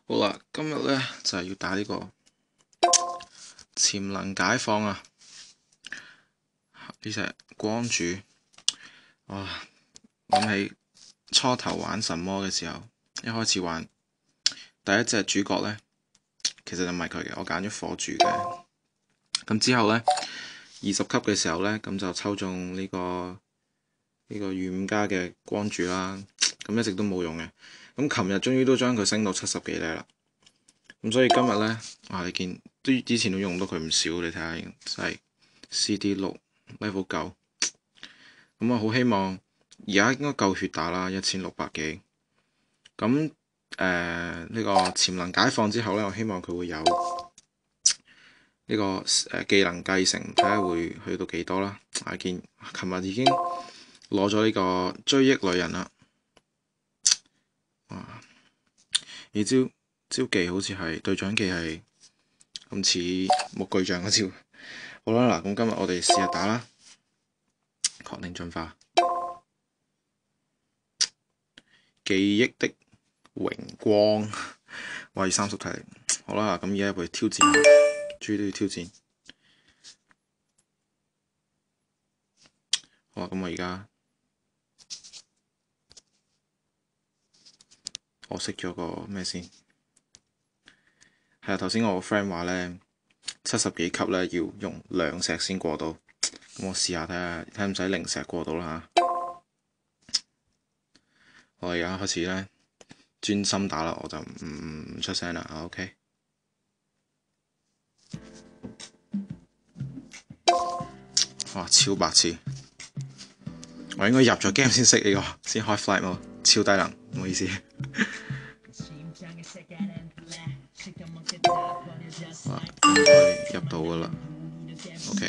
好啦，今日呢就係要打呢個潛能解放啊！呢隻光主，哇！諗起初頭玩神魔嘅時候，一開始玩第一隻主角呢，其實就唔係佢嘅，我揀咗火主嘅。咁之後呢，20級嘅時候呢，咁就抽中呢個御5加嘅光主啦。咁一直都冇用嘅。咁琴日終於都將佢升到70幾呢啦。咁所以今日呢，你見之前都用到佢唔少，你睇下，真係 CD6 level 9。咁我好希望而家應該夠血打啦，1600幾。咁呢個潛能解放之後呢，我希望佢會有呢個技能繼承，睇下會去到幾多啦。見琴日已經攞咗呢個追憶女人啦。哇！呢招技好似係隊長技，係咁似木巨像嗰招。好啦，嗱，咁今日我哋試下打啦。確定進化，記憶的榮光，喂30體力。好啦，咁而家入去挑戰下，終於都要挑戰。好啦，咁我而家我熄咗個咩先？係啊，頭先我個 friend 話呢，70幾級呢要用2石先過到。咁我試下睇下，睇唔使0石過到啦嚇。我而家開始呢，專心打啦，我就唔出聲啦。OK。哇！超白痴，我應該入咗 game 先識呢個，先開 flight mode，超低能，唔好意思。哇！應該入到㗎啦。OK。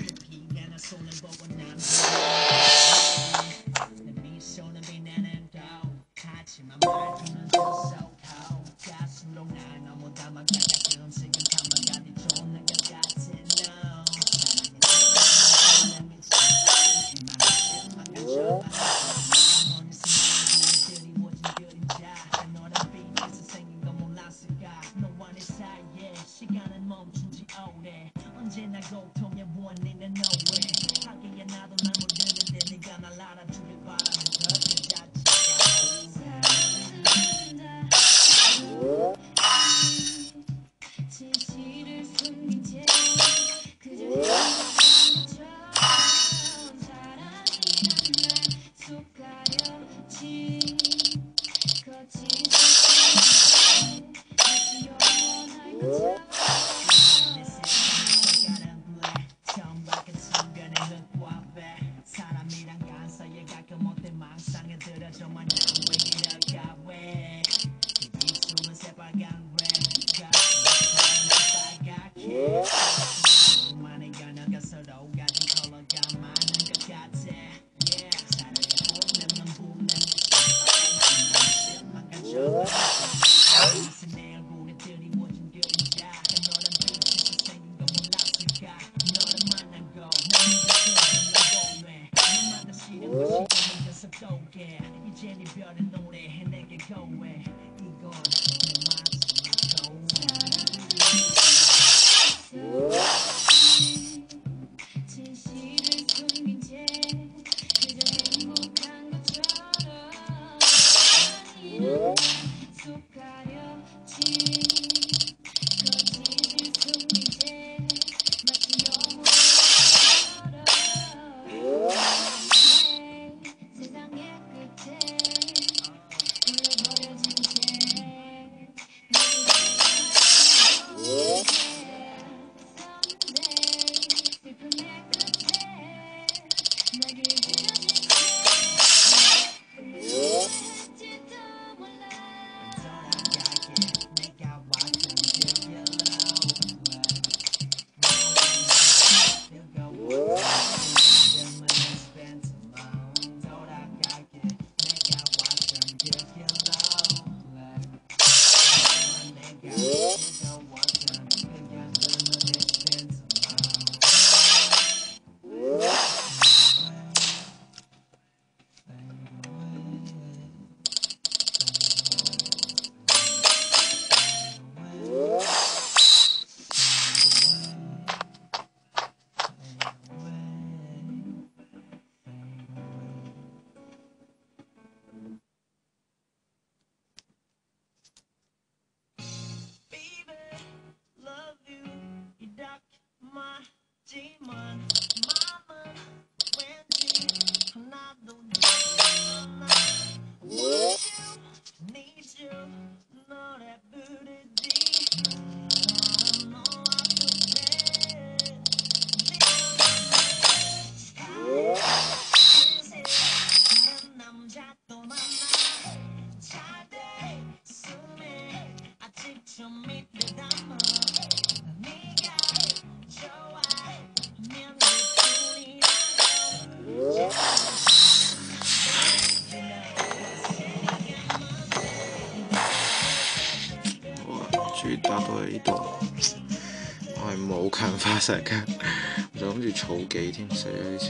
終於打到嚟呢度，我係冇強化石嘅，我就諗住儲幾添，死啦呢次。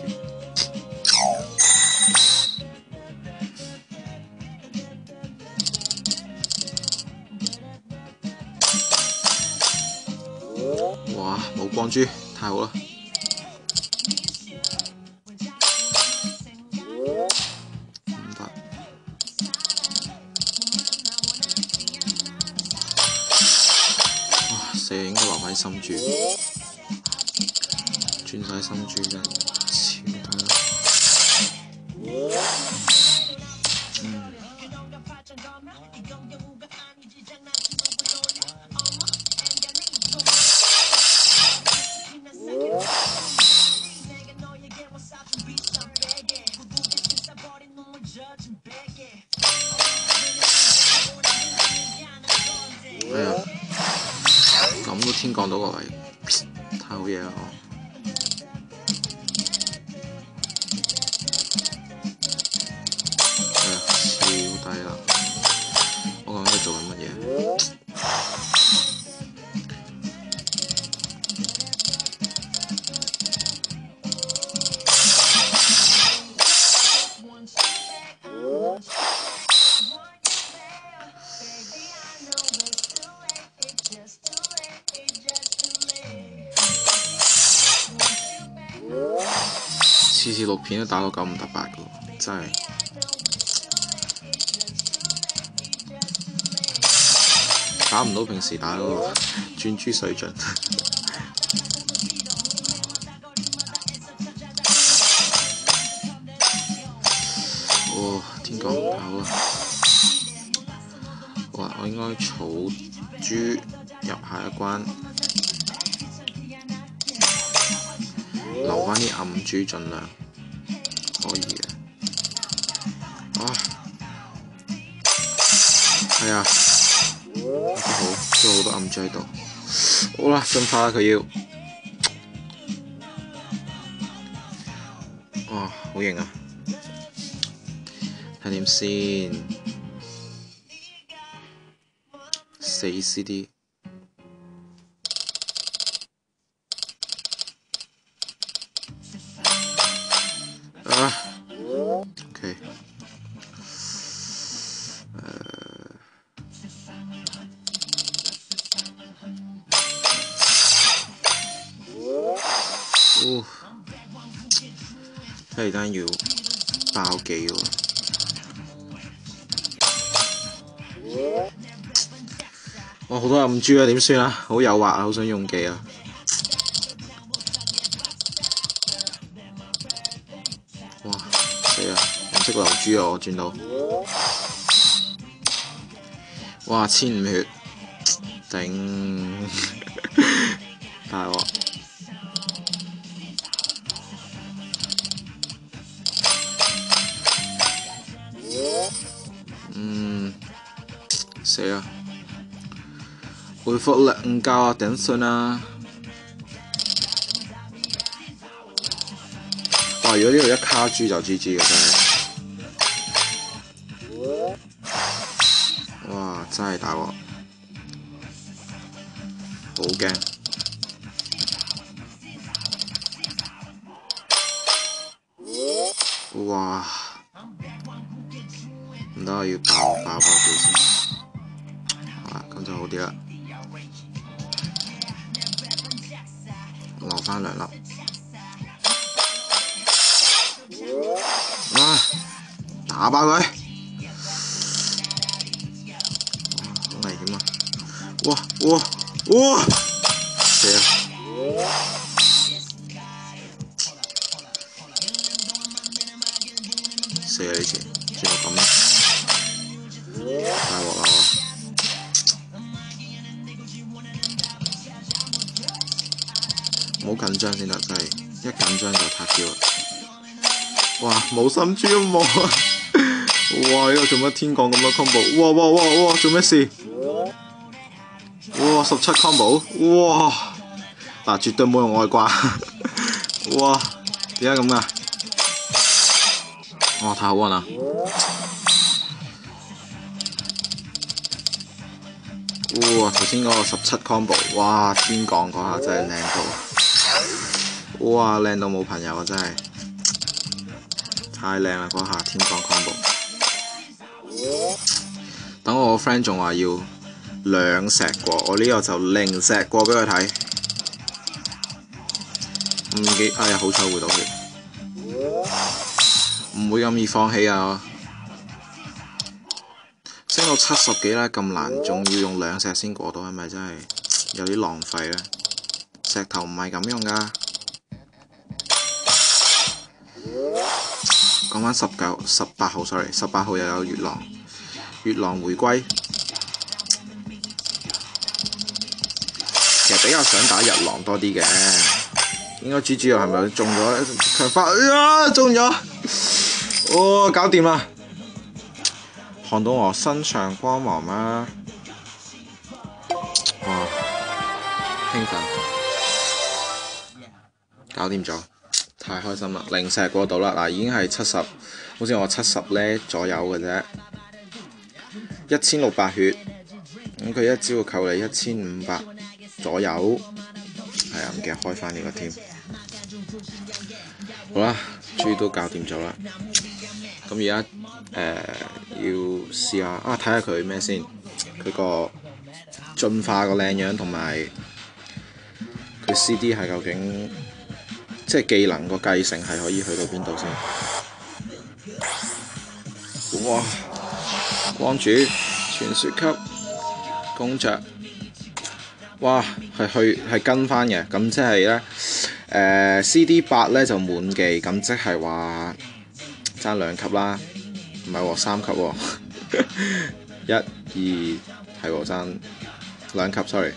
哇！冇光珠，太好啦！唔得。哇！死，應該留喺心珠，轉晒心珠真係超低啦。哎呀，咁都天降到過嚟，太好嘢啦！哎呀，超低啦！我究竟喺度做緊乜嘢？次次錄片都打到9唔搭8嘅喎，真係打唔到平時打嗰個轉珠水準。哇！天降太好啦！好啊，我應該儲珠入下一關。留翻啲暗珠，盡量可以嘅。啊，係啊，都好，都好多暗珠喺度。好啦，進化啦佢要。哇，好型啊！睇點先？4 CD。OK， 睇嚟單要爆機喎。哇！好多暗珠啊，點算啊？好誘惑啊，好想用技啊！哇！死啊！唔識留珠啊！我轉到，哇！1500血，頂大鑊！死啊！回復力唔夠啊，頂信啊！哇！如果呢度一卡珠就 GG 嘅真係，哇！真係大鑊，好驚！哇！唔得，我要爆佢先，啊咁就好啲啦，留翻2粒。啊！打爆佢！好危險啊！哇！死啊！死啊！呢次轉到咁啦，大鑊啦我！唔好緊張先得，真係一緊張就塌掉啦！哇！冇心珠都冇啊！哇！呢個做乜天降咁多 combo？哇！做咩事？ 哇！17 combo，哇！嗱，絕對冇用外掛，哇！點解咁噶？哇！太好運啦！哇！頭先嗰個17 combo，哇！天降嗰下真係靚到，哇！靚到冇朋友啊！真係太靚啦嗰下天降 combo。等我個 friend 仲話要2石過，我呢個就0石過俾佢睇。哎呀，好彩回到血，唔會咁易放棄啊！升到70幾啦，咁難，仲要用2石先過到，係咪真係有啲浪費咧？石頭唔係咁用噶。講返18號 ，sorry，18號又有月狼回歸。其實比較想打日狼多啲嘅，應該豬肉係咪中咗強化？啊，中咗！哦，搞掂啦！看到我身上光芒嗎？哇，興奮！搞掂咗，太開心啦！0石過到啦，嗱已經係70，好似我70呢左右嘅啫，1600血，咁佢一招扣你1500左右，係啊，唔記得開翻呢個添。好啦，終於都搞掂咗啦。咁而家要試下睇下佢咩先，佢個進化個靚樣同埋佢 CD 係究竟即係技能個繼承係可以去到邊度先？哇！光主傳說級公爵，哇係跟翻嘅，咁即係咧CD8咧就滿技，咁即係話爭2級啦，唔係喎3級喎，1、2係喎爭2級 ，sorry。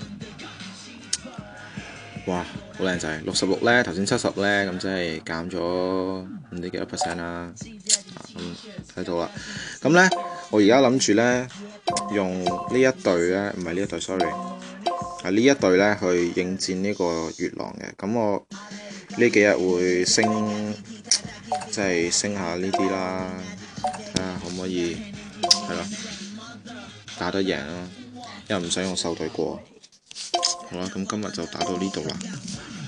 哇，好靚仔，66咧，頭先70咧，咁即係減咗唔知幾多 percent 啦。咁睇到啦，咁咧我而家諗住咧用呢一隊咧，唔係呢一隊 ，sorry， 係呢一隊咧去應戰呢個月狼嘅。咁我呢幾日會升，即係升下呢啲啦，睇下可唔可以係咯打得贏啦，因為唔想用獸隊過。好啦，咁今日就打到呢度啦。